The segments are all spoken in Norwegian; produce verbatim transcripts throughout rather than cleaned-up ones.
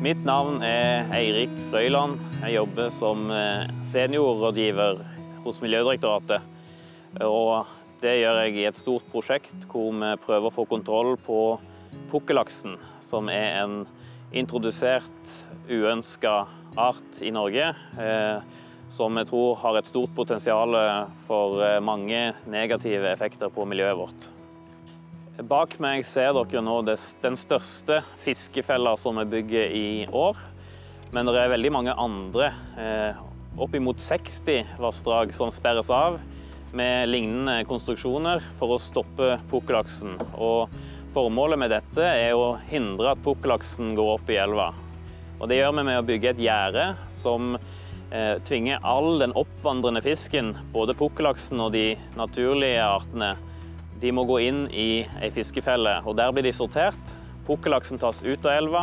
Mitt navn er Eirik Frøyland. Jeg jobber som seniorrådgiver hos Miljødirektoratet. Og det gjør jeg i et stort prosjekt hvor vi prøver å få kontroll på pukkellaksen, som er en introdusert, uønsket art i Norge, som jeg tror har et stort potensial for mange negative effekter på miljøet vårt. Bak meg ser dere nå den største fiskefella som vi bygger i år, men det er veldig mange andre, oppimot seksti vassdrag som sperres av med lignende konstruksjoner for å stoppe pukkellaksen. Og formålet med dette er å hindre at pukkellaksen går opp i elva. Og det gjør vi med å bygge et gjerde som eh, tvinger all den oppvandrende fisken, både pukkellaksen og de naturlige artene, de må gå inn i en fiskefelle, og der blir de sortert. Pukkellaksen tas ut av elva,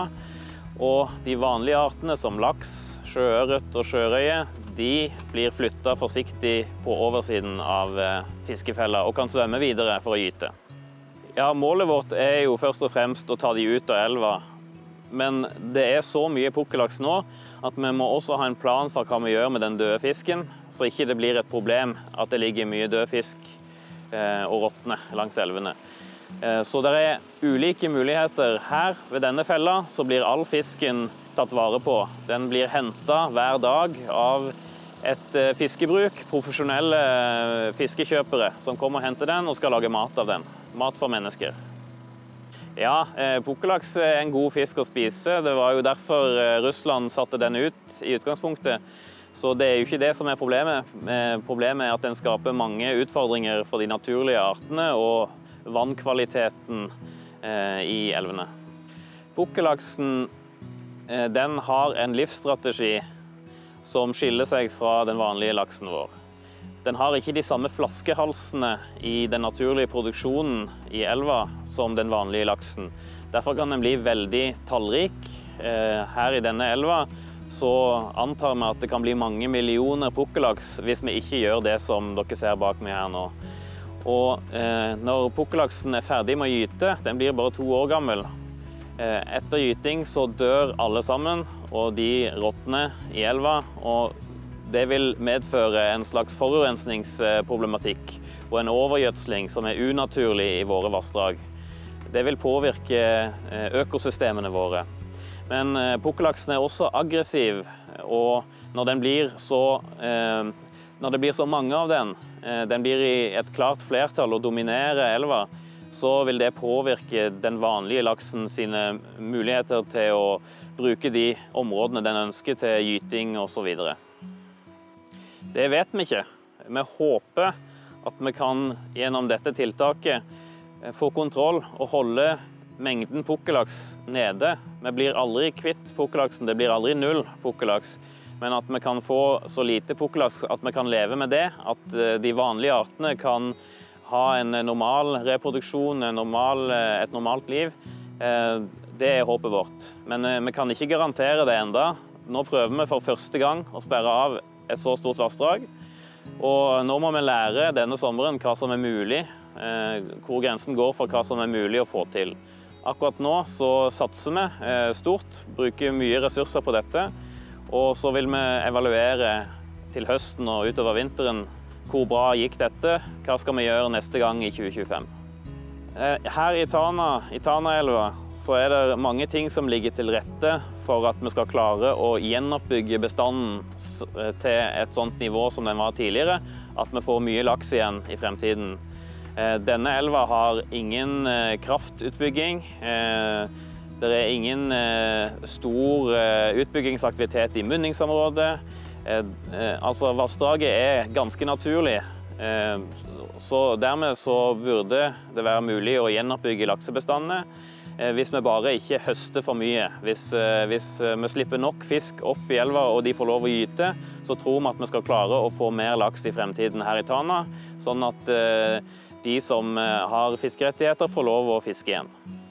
og de vanlige artene som laks, sjøørret og sjørøye, de blir flyttet forsiktig på oversiden av fiskefella og kan svømme videre for å gyte. Ja, målet vårt er jo først og fremst å ta de ut av elva, men det er så mye pukkellaks nå at vi må også ha en plan for hva vi gjør med den døde fisken, så ikke det blir et problem at det ligger mye død fisk og råtne langs elvene. Så det er ulike muligheter. Her ved denne fella så blir all fisken tatt vare på. Den blir hentet hver dag av et fiskebruk, profesjonelle fiskekjøpere som kommer og henter den og skal lage mat av den. Mat for mennesker. Ja, pukkellaks er en god fisk å spise. Det var jo derfor Russland satte den ut i utgangspunktet. Så det er jo ikke det som er problemet. Problemet er at den skaper mange utfordringer for de naturlige artene og vannkvaliteten i elvene. Pukkellaksen, den har en livsstrategi som skiller seg fra den vanlige laksen vår. Den har ikke de samme flaskehalsene i den naturlige produksjonen i elva som den vanlige laksen. Derfor kan den bli veldig tallrik. Her i denne elva så antar vi at det kan bli mange millioner pukkellaks hvis vi ikke gjør det som dere ser bak meg her nå. Og eh, når pukkellaksen er ferdig med å gyte, den blir bare to år gammel. Eh, etter gyting så dør alle sammen, og de råtner i elva. Og det vil medføre en slags forurensningsproblematikk og en overgjødsling som er unaturlig i våre vassdrag. Det vil påvirke økosystemene våre. Men pukkellaksen er også aggressiv, og når, den blir så, eh, når det blir så mange av den, eh, den blir i et klart flertall og dominerer elva, så vil det påvirke den vanlige laksen sine muligheter til å bruke de områdene den ønsker til gyting og så videre. Det vet vi ikke. Vi håper at vi kan gjennom dette tiltaket få kontroll og holde mengden pukkellaks nede. Vi blir aldri kvitt pukkellaksen, det blir aldri null pukkellaks, men at vi kan få så lite pukkellaks at vi kan leve med det, at de vanlige artene kan ha en normal reproduksjon, en normal, et normalt liv, det er håpet vårt. Men vi kan ikke garantere det enda. Nå prøver vi for første gang å sperre av et så stort vassdrag, og nå må vi lære denne sommeren hva som er mulig, hvor grensen går for hva som er mulig å få til. Akkurat nå så satser vi stort, bruker mye ressurser på dette, og så vil vi evaluere til høsten og utover vinteren hvor bra gikk dette, hva skal vi gjøre neste gang i tjue tjuefem. Her i Tana, i Tanaelva, så er det mange ting som ligger til rette for at vi skal klare å gjenoppbygge bestanden til et sånt nivå som den var tidligere, at vi får mye laks igjen i fremtiden. Denne elva har ingen kraftutbygging. Det er ingen stor utbyggingsaktivitet i munningsområdet. Altså, vassdraget er ganske naturlig. Så dermed så burde det være mulig å gjenoppbygge laksebestandene hvis vi bare ikke høster for mye. Hvis, hvis vi slipper nok fisk opp i elva og de får lov å gyte, så tror vi at vi skal klare å få mer laks i fremtiden her i Tana, sånn at de som har fiskerettigheter får lov å fiske igjen.